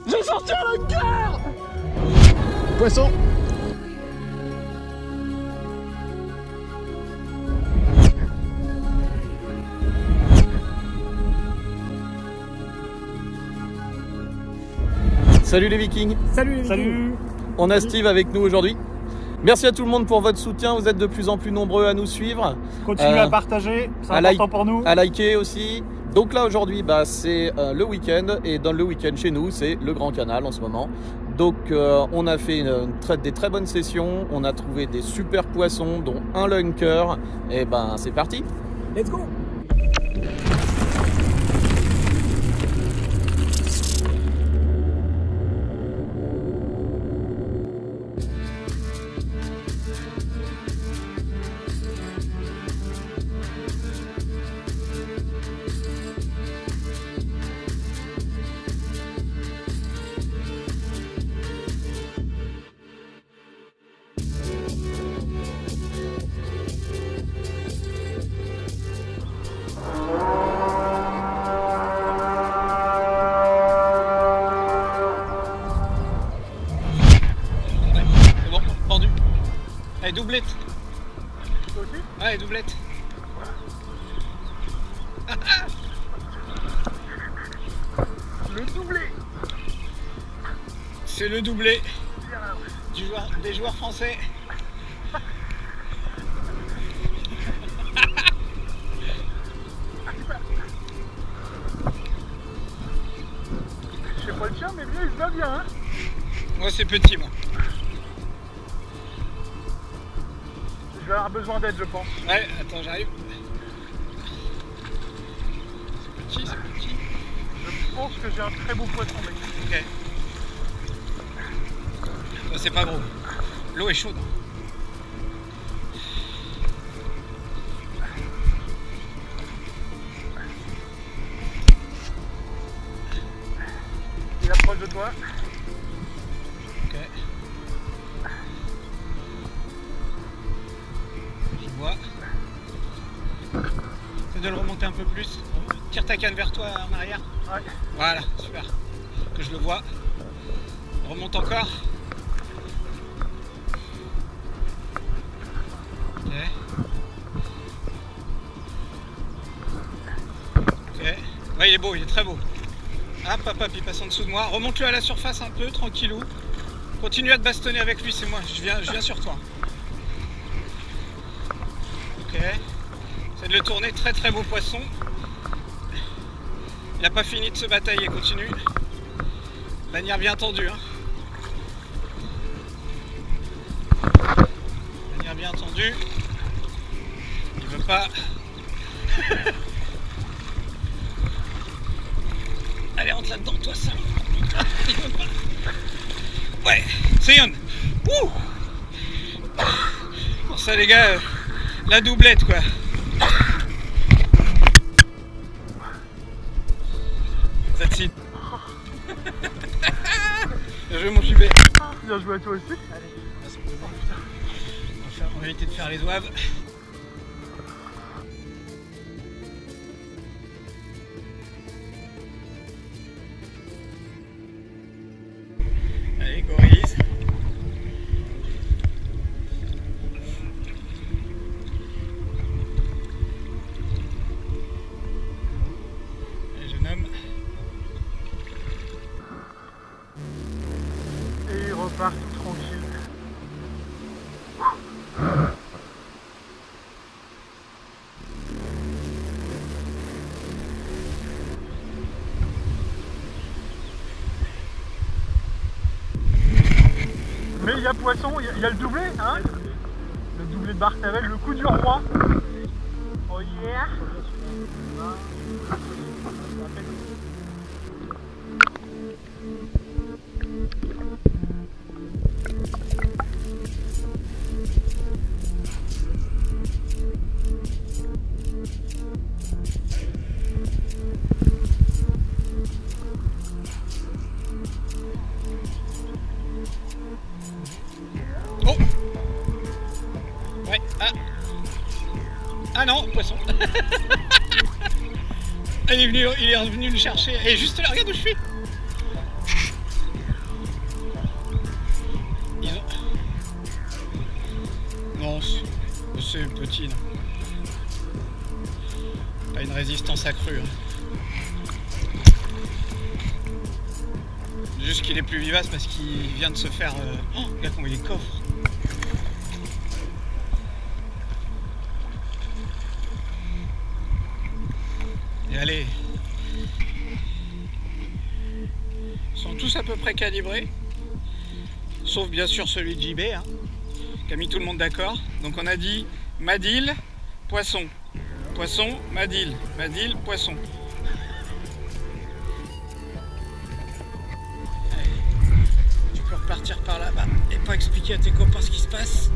J'ai sorti le cœur. Poisson. Salut les Vikings. Salut les Vikings. Salut. On a Steve avec nous aujourd'hui. Merci à tout le monde pour votre soutien, vous êtes de plus en plus nombreux à nous suivre. Continuez à partager, c'est important pour nous. À liker aussi. Donc là aujourd'hui, c'est le week-end et dans le week-end chez nous, c'est le Grand Canal en ce moment. Donc on a fait des très bonnes sessions, on a trouvé des super poissons dont un lunker et c'est parti. Let's go. Allez, doublette. Toi aussi ? Ouais, doublette. Le doublé. C'est le doublé des joueurs français. Je sais pas le tien, mais bien, il se va bien. Hein. Moi, c'est petit, moi. Je vais avoir besoin d'aide, je pense. Ouais, attends, j'arrive. C'est petit. Je pense que j'ai un très beau poisson, mec. Ok. Ça, c'est pas gros. L'eau est chaude. Il approche de toi. Ok. Je vois. Essaie de le remonter un peu plus. Tire ta canne vers toi en arrière. Ouais. Voilà, super. Que je le vois. Remonte encore. Ok. Ok. Ouais, il est beau, il est très beau. Hop, il passe en dessous de moi. Remonte-le à la surface un peu, tranquillou. Continue à te bastonner avec lui, c'est moi. Je viens sur toi. Ok. Essaie de le tourner, très beau poisson. Il n'a pas fini de se batailler, continue. Lanière bien tendue. Hein. Lanière bien tendue. Il veut pas. Allez, rentre là-dedans, toi, ça. Il veut pas. Ouais, c'est Yon. Ouh. Pour ça, les gars, la doublette, quoi. That's it. Bien joué, mon jubé. Bien joué à toi aussi. Allez, on va se poser. On va éviter de faire les ouaves. Allez, Coris. Allez, jeune homme. Et il repart tout tranquille. Mais il y a poisson, il y a le doublé, hein. Le doublé de Barthavel, le coup du roi. Oh yeah. Oh. Ouais, ah non, poisson. Il est revenu le chercher. Et juste là, regarde où je suis. routine. Pas une résistance accrue. Juste qu'il est plus vivace parce qu'il vient de se faire... Oh, regarde comment il est coffre. Et allez. Ils sont tous à peu près calibrés. Sauf bien sûr celui de JB, hein, qui a mis tout le monde d'accord. Donc on a dit Madil, poisson. Poisson, Madil. Madil, poisson. Allez. Tu peux repartir par là-bas et pas expliquer à tes copains ce qui se passe.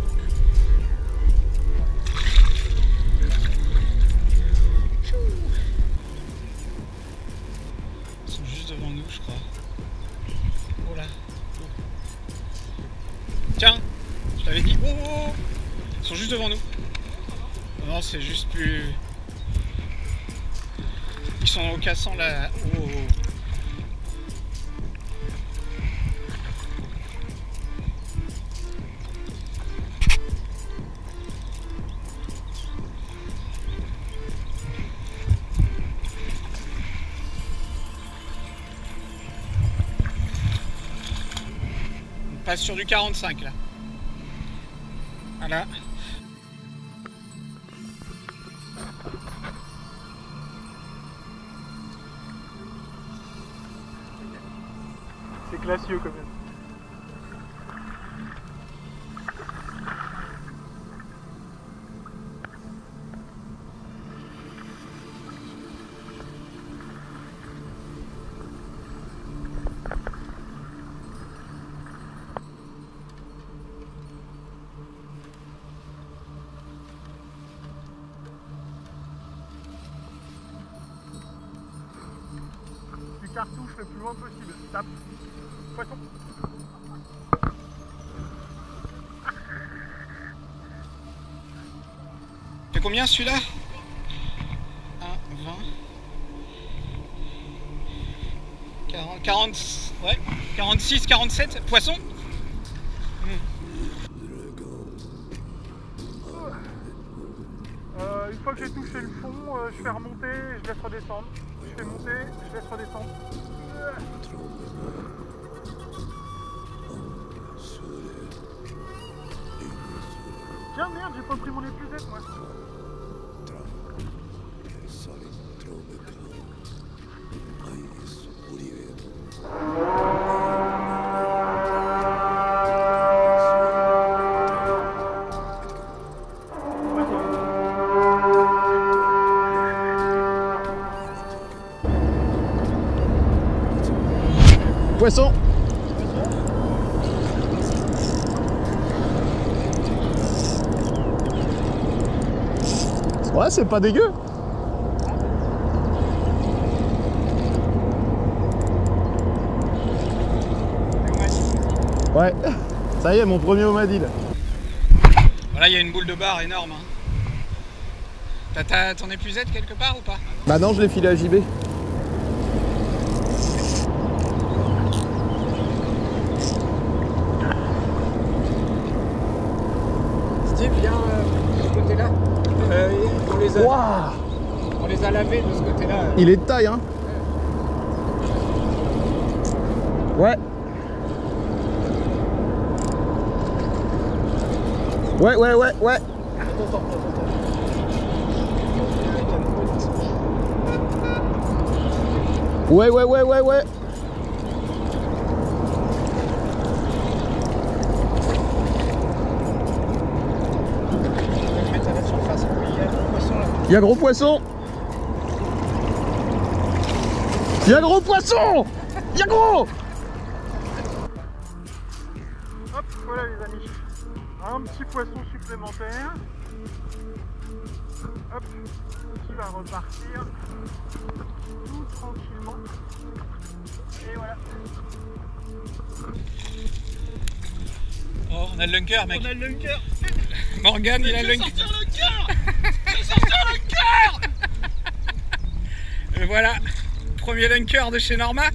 Ils sont juste devant nous, je crois. Oh là. Tiens, je t'avais dit. Oh, oh, oh. Ils sont juste devant nous. Non, c'est juste plus... Ils sont au cassant là. Oh, oh. On passe sur du 45 là. Voilà. C'est classieux quand même. Cartouche le plus loin possible. Tape. Poisson. C'est combien celui-là? 1, 20, 40, 40, ouais, 46, 47, poisson. Une fois que j'ai touché le fond, je fais remonter, je laisse redescendre. Je fais monter, je laisse redescendre. Tiens, merde, j'ai pas pris mon épuisette, moi. Poisson. Ouais, c'est pas dégueu. Ouais, ça y est, mon premier Omadil. Voilà, il y a une boule de bar énorme. Hein. T'as ton épuisette quelque part ou pas? Bah non, je l'ai filé à JB. Steve, viens de ce côté-là. On les a lavés de ce côté-là. Il est de taille, hein. Ouais. Ouais. Ouais. Il y a gros poisson. Il y a gros poisson. Il y a gros. Hop, voilà les amis. Un petit poisson supplémentaire. Hop, qui va repartir tout tranquillement. Et voilà. Oh, on a le lunker, mec. On a le lunker. Morgan, il a le lunker. Sortir le cœur. Je vais sortir le cœur. Et voilà, premier lunker de chez Norma.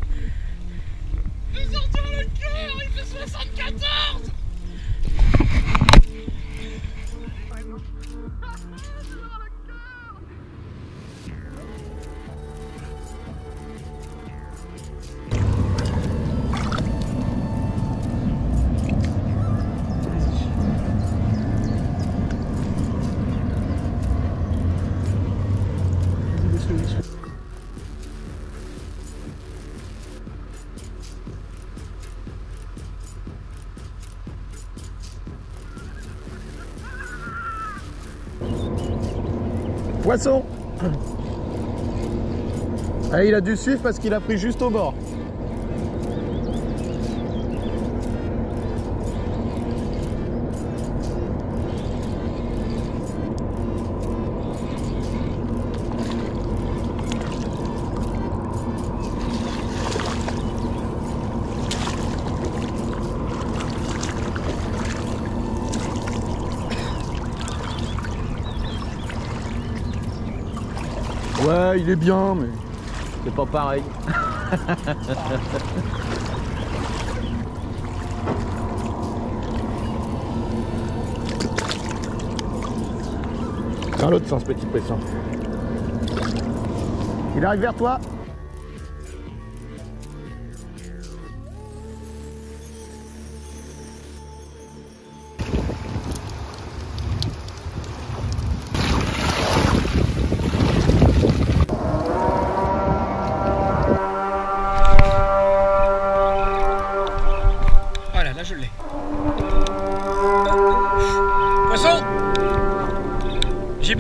Je vais sortir le cœur. Il fait 74. Poisson. Ah, il a dû suivre parce qu'il a pris juste au bord. Ouais, il est bien, mais c'est pas pareil. Tiens, l'autre, c'est un petit poisson. Il arrive vers toi. Voilà, là je l'ai. Poisson! JB!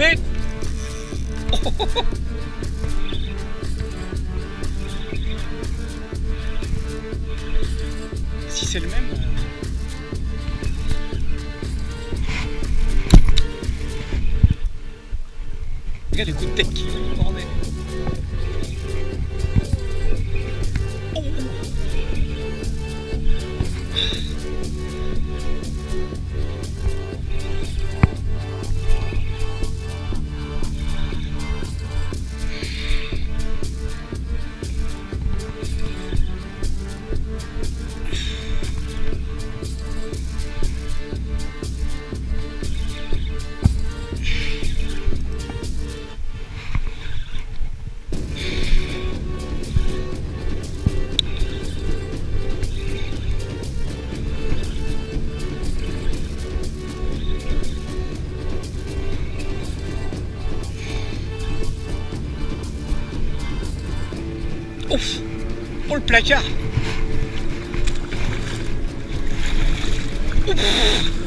Si c'est le même. Regarde les coups de tête qu'il a, bordel. Oh. Ouf! Oh le placard! Ouf.